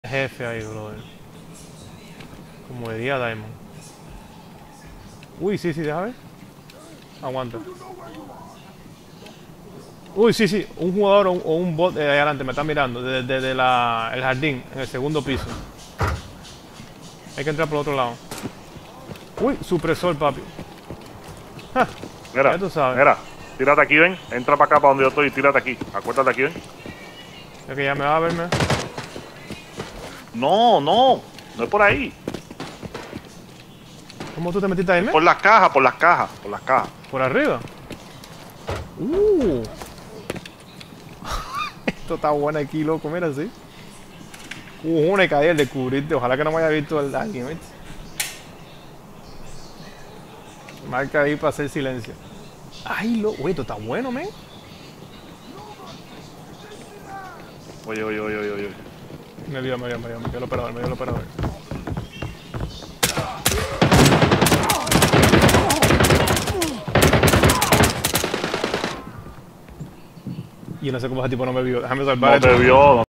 Jefe ahí, brother. Como diría Diamond. Uy, sí, deja ver. Aguanta. Uy, sí. Un jugador o un bot ahí adelante me está mirando. Desde el jardín, en el segundo piso. Hay que entrar por el otro lado. Uy, supresor, papi. Ja, Mira, ya tú sabes. mira, tírate aquí, ven. Entra para acá, para donde yo estoy y tírate aquí. Acuérdate aquí, ven. Es que ya me va a verme. No es por ahí. ¿Cómo tú te metiste ahí, Es me? por las cajas, por las cajas. Por arriba. Esto está bueno aquí, loco, mira así. Una caída el descubrirte. Ojalá que no me haya visto alguien, ¿viste? Marca ahí para hacer silencio. Ay, loco. Esto está bueno, men. Oye. Me dio el operador. Y yo no sé cómo ese tipo no me vio. Déjame salvar No esto. te vio,